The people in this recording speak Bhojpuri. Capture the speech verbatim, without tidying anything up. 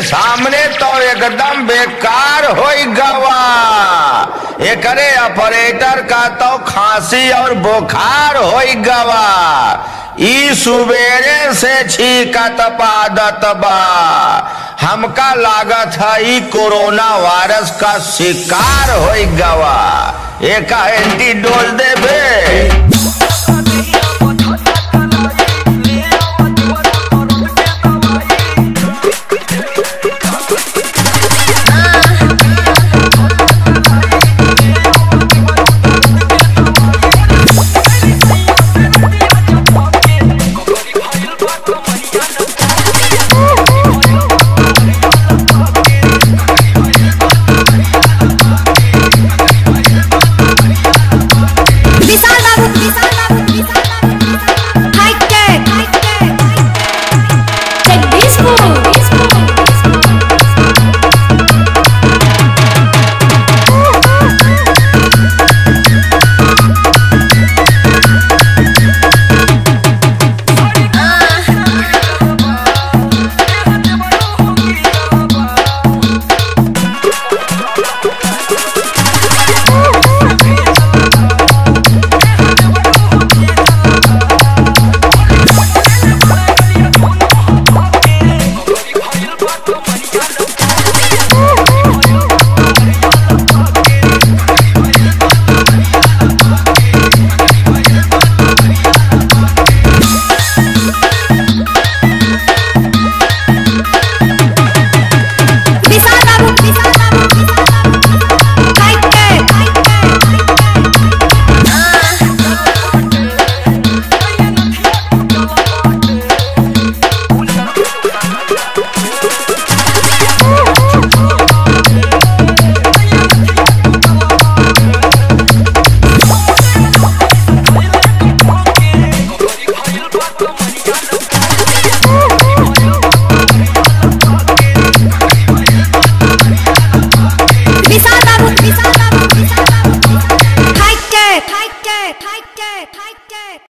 सामने तो एकदम बेकार हो गवा। एकरे ऑपरेटर का तो खांसी और बुखार हो गवा। ई सुबेरे से छींकत पादत बा। हमका लागत है ई कोरोना वायरस का शिकार हो गवा। एक एंटीडोज देबे।